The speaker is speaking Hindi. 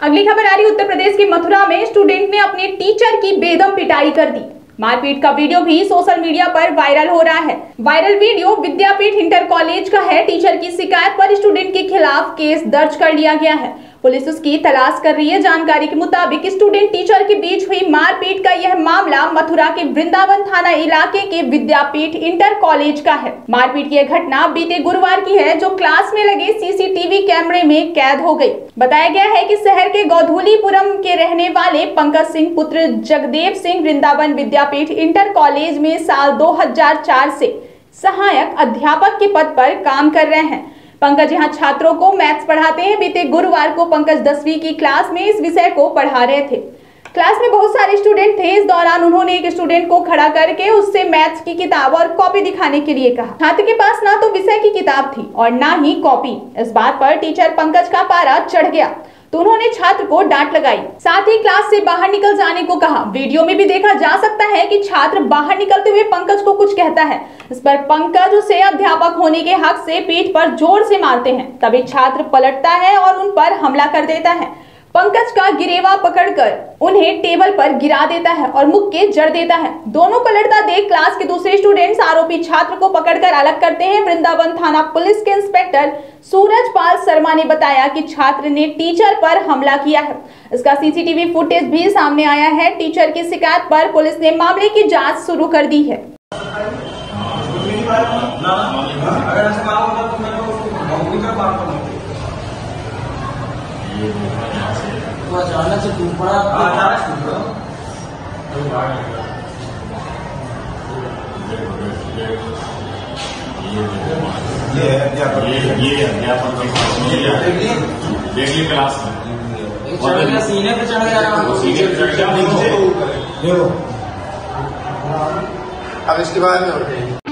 अगली खबर आ रही उत्तर प्रदेश के मथुरा में स्टूडेंट ने अपने टीचर की बेदम पिटाई कर दी। मारपीट का वीडियो भी सोशल मीडिया पर वायरल हो रहा है। Viral video Vidyapeeth inter college का है। टीचर की शिकायत पर स्टूडेंट के खिलाफ केस दर्ज कर लिया गया है। पुलिस उसकी तलाश कर रही है। जानकारी के मुताबिक स्टूडेंट टीचर के बीच हुई मारपीट का यह मामला मथुरा के वृंदावन थाना इलाके के विद्यापीठ इंटर कॉलेज का है। मारपीट की यह घटना बीते गुरुवार की है, जो क्लास में लगे सीसीटीवी कैमरे में कैद हो गई। बताया गया है कि शहर के गौधुलीपुरम के रहने वाले पंकज सिंह पुत्र जगदेव सिंह वृंदावन विद्यापीठ इंटर कॉलेज में साल 2004 से सहायक अध्यापक के पद पर काम कर रहे हैं। पंकज यहाँ छात्रों को मैथ्स पढ़ाते हैं। बीते गुरुवार को पंकज 10वीं की क्लास में इस विषय को पढ़ा रहे थे। क्लास में बहुत सारे स्टूडेंट थे। इस दौरान उन्होंने एक स्टूडेंट को खड़ा करके उससे मैथ्स की किताब और कॉपी दिखाने के लिए कहा। छात्र के पास ना तो विषय की किताब थी और ना ही कॉपी। इस बात पर टीचर पंकज का पारा चढ़ गया तो उन्होंने छात्र को डांट लगाई, साथ ही क्लास से बाहर निकल जाने को कहा। वीडियो में भी देखा जा सकता है कि छात्र बाहर निकलते हुए पंकज को कुछ कहता है। इस पर पंकज उसे अध्यापक होने के हक से पीठ पर जोर से मारते हैं। तभी छात्र पलटता है और उन पर हमला कर देता है। पंकज का गिरेवा पकड़कर उन्हें टेबल पर गिरा देता है और मुख के जड़ देता है। दोनों को लड़ता देख क्लास के दूसरे स्टूडेंट्स आरोपी छात्र को पकड़कर अलग करते हैं। वृंदावन थाना पुलिस के इंस्पेक्टर सूरजपाल शर्मा ने बताया कि छात्र ने टीचर पर हमला किया है। इसका सीसीटीवी फुटेज भी सामने आया है। टीचर की शिकायत पर पुलिस ने मामले की जाँच शुरू कर दी है। तो अचानक से टूट पड़ा। ये अध्यापन देखिए क्लास में सीने पे चढ़ गया। सीने पे चढ़ गया। अब इसके बाद में